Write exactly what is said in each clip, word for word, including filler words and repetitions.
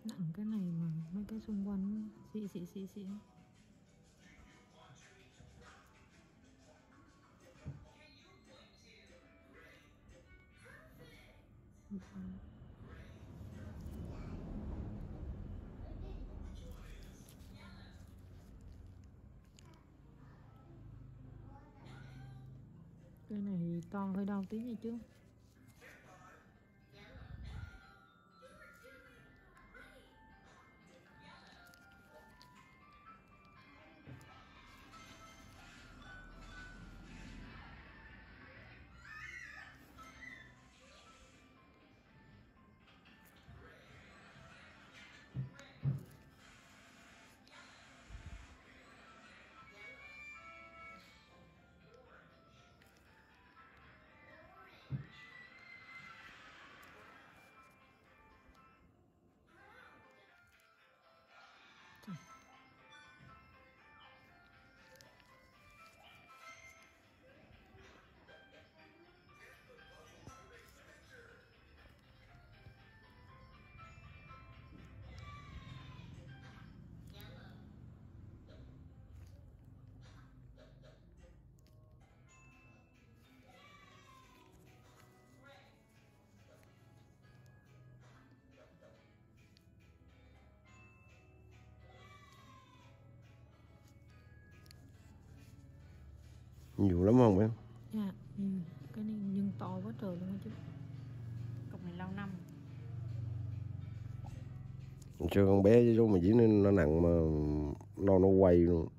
Nặng cái này mà mấy cái xung quanh xị xị xị xị. Cái này to hơi đau tí nha chứ. Nhiều lắm không em? Dạ, nhiều. Cái này nhưng to quá trời luôn chứ. Cục này lâu năm. Cho con bé với chú mà chỉ nên nó nặng mà nó nó quay luôn.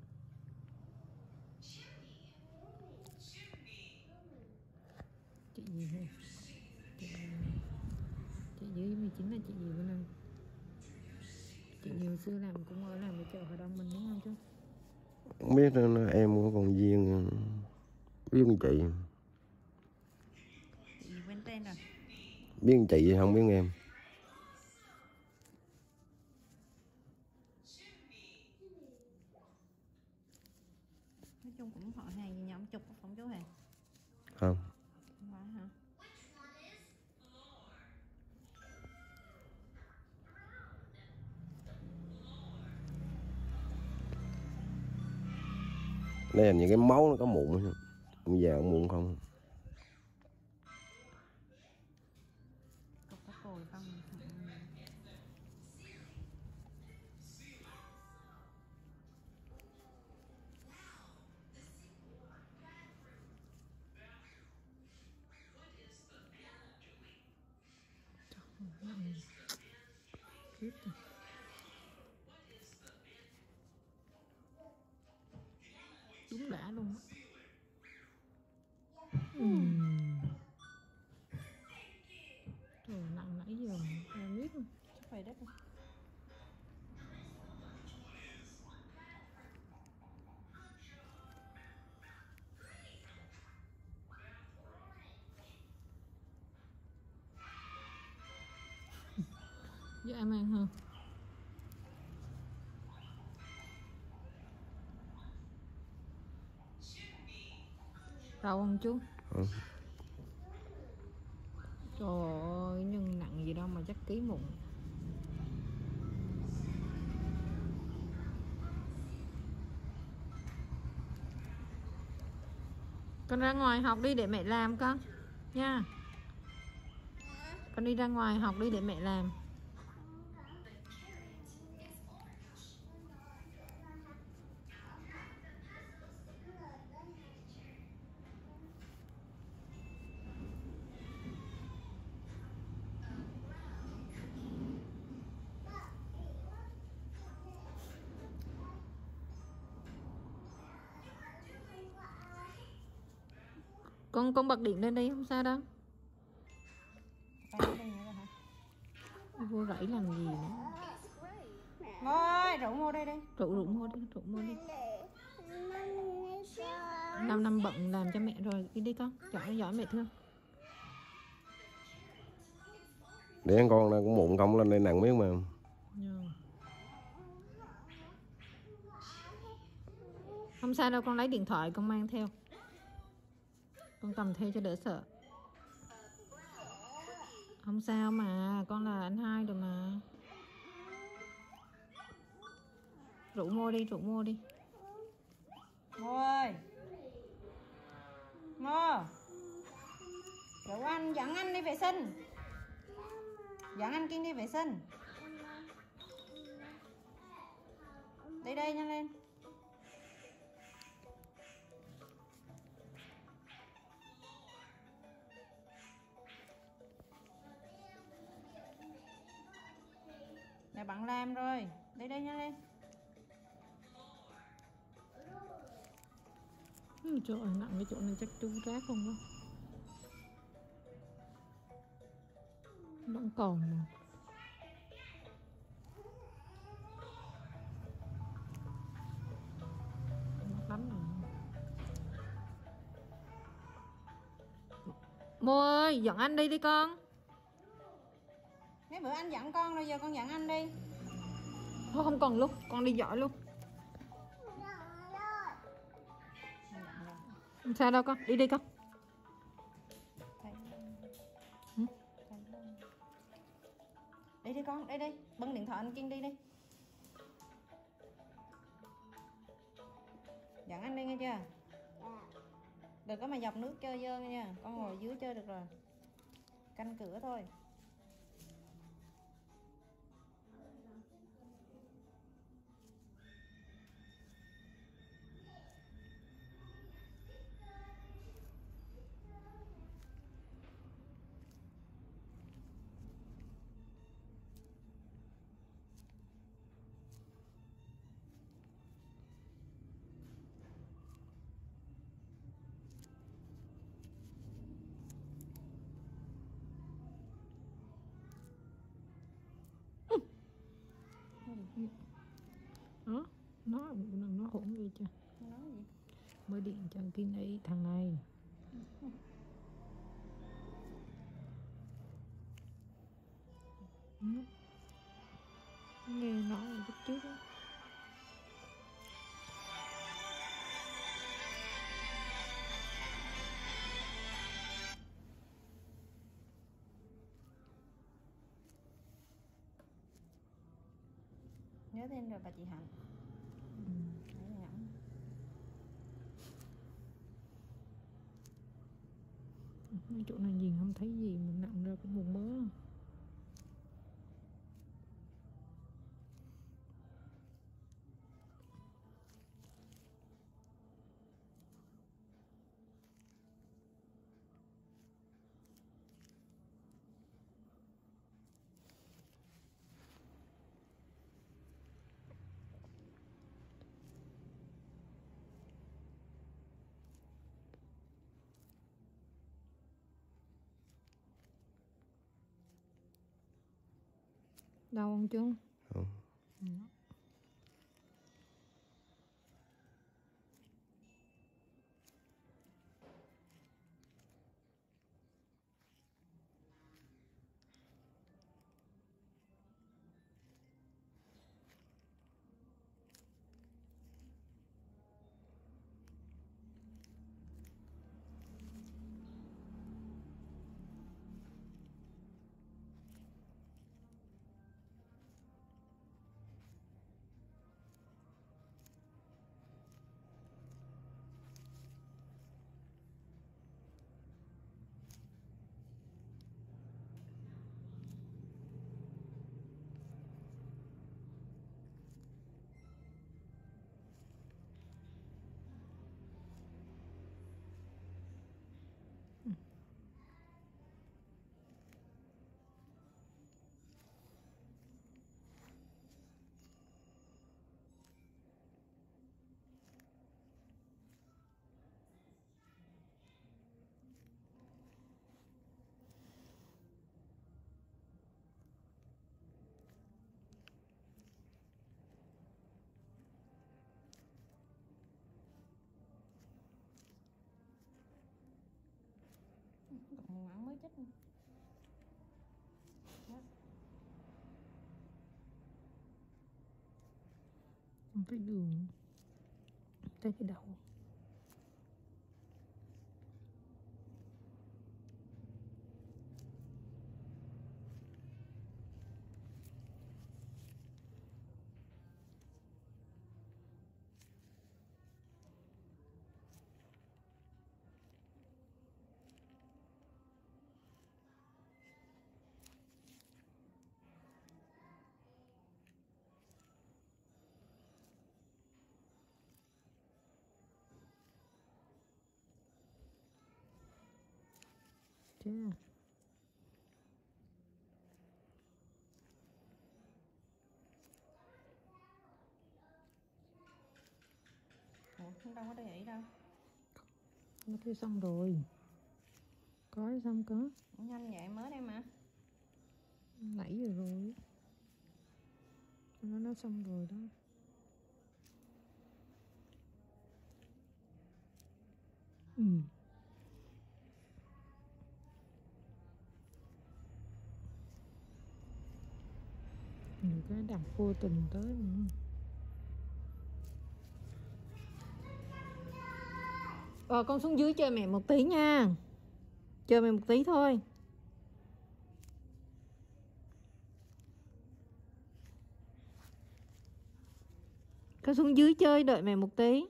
Chị gì thôi. Chị, chị dưới mười chín là chị gì bữa nay? Chị nhiều xưa làm cũng ở làm ở chợ Hà Đông mình đúng không chứ? Không biết nó, em có con Duyên biết con chị. Chị quên tên rồi. Biết con chị không biết em. Nói chung cũng họ hàng gì nhóm chục không chú hả? Không. Không phải hả? Đây là những cái máu nó có mụn không? Bây giờ mụn không? Cục có cồi không? Khiếp rồi. Đúng đã luôn á. Uhm. Trời nặng nãy giờ không biết luôn. Chắc phải đất không? Dạ em ăn hả? Rau không chú? Ừ. Trời ơi, nhưng nặng gì đâu mà chắc ký mụn. Con ra ngoài học đi để mẹ làm con nha. Con đi ra ngoài học đi để mẹ làm. Con con bật điện lên đi không sao đâu. Vô rẫy làm gì nữa. Ngồi, rượu mua đây đi. Rượu rượu mua đi, rượu mua đi. Năm năm bận làm cho mẹ rồi, đi đi con, giỏi giỏi mẹ thương. Để con cũng mụn không lên đây nặng biết mà. Yeah. Không sao đâu, con lấy điện thoại con mang theo. Con cầm theo cho đỡ sợ. Không sao mà, con là anh hai rồi mà. Rủ môi đi, rủ môi đi. Ngô ơi. Ngô. Rủ anh, dẫn anh đi vệ sinh. Dẫn anh Kiên đi vệ sinh. Đi đây nhanh lên. Mẹ bạn làm rồi. Đi đây nhanh lên. Ừ, chỗ này nặng, cái chỗ này chắc chú rác không đó. Vẫn còn mà. Nó lắm rồi. Mô ơi, dẫn anh đi đi con. Mấy bữa anh dẫn con rồi, giờ con dẫn anh đi. Thôi không còn luôn, con đi giỏi luôn. Sao đâu con, đi đi con. Ừ? Đi đi con, đi đi. Bưng điện thoại anh Kiên đi đi. Dẫn anh đi nghe chưa? Đừng có mà dọc nước chơi dơ nghe nha. Con ngồi dưới chơi được rồi. Canh cửa thôi. Đó, nó nó hỗn gì chưa? Nói gì? Mới điện cho Kiên ấy thằng này. Ừ. Nghe nói là biết trước đó. Nhớ tên rồi bà chị Hạnh. Ừ. Đấy, nhẫn. Cái chỗ này nhìn không thấy gì mà nặng ra cũng một mớ. Đau không chú? Không. Ừ. Thằng Mãn mới chết. Không thấy đường. Thấy cái đầu. chưa? Ủa, không đâu có để ý đâu. Nó kêu xong rồi. Có xong có. Nhanh vậy mới đây mà. Nãy giờ rồi. Nó nói xong rồi đó. Ừ. Nhiều cái đặt vô tình tới nữa. Ờ, con xuống dưới chơi mẹ một tí nha. Chơi mẹ một tí thôi. Con xuống dưới chơi đợi mẹ một tí.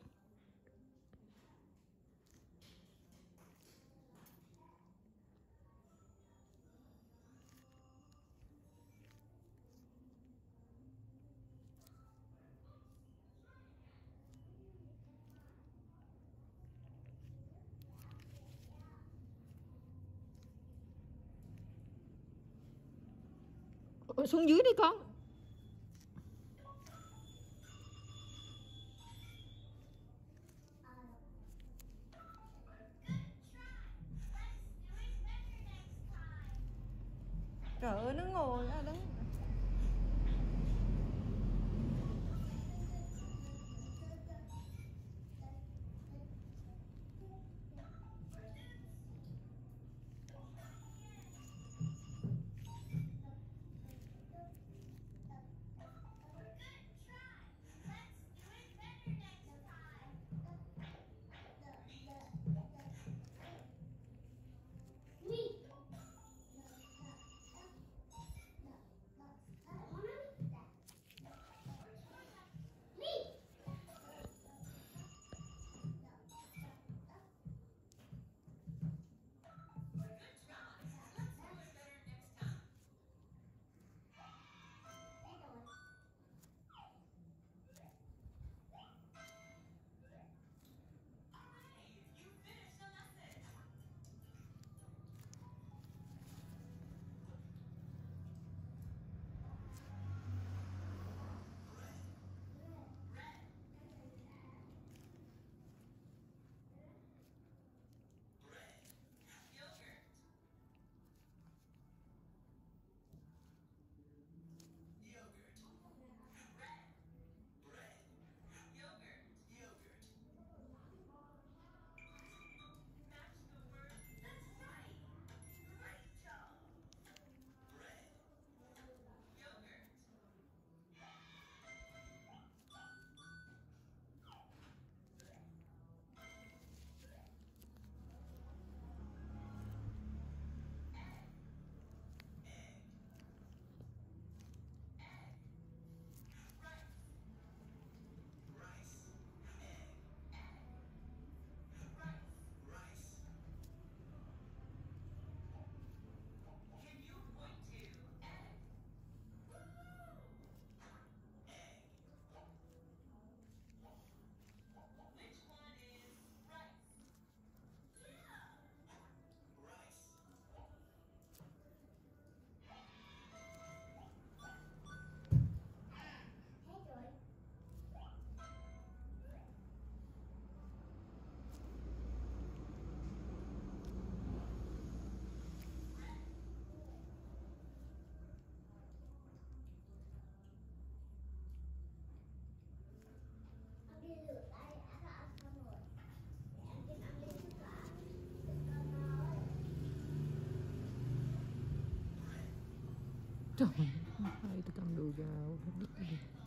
Ủa, xuống dưới đi con. Trời ơi, nó ngồi nó đứng. Trời ơi, tôi cầm đồ vào.